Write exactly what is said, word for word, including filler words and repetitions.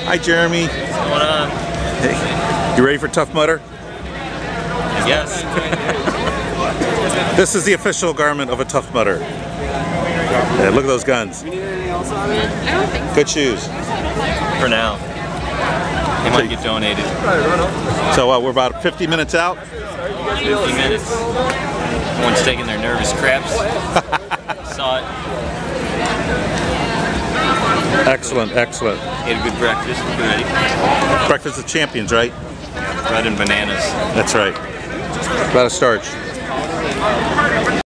Hi, Jeremy. What's going on? Hey, you ready for Tough Mudder? Yes. This is the official garment of a Tough Mudder. Yeah, look at those guns. Good shoes. For now. They might get donated. So uh, we're about fifty minutes out. fifty minutes. Everyone's taking their nervous craps. Saw it. Excellent, excellent. Ate a good breakfast. We're ready. Breakfast of champions, right? Bread and bananas. That's right. A lot of starch.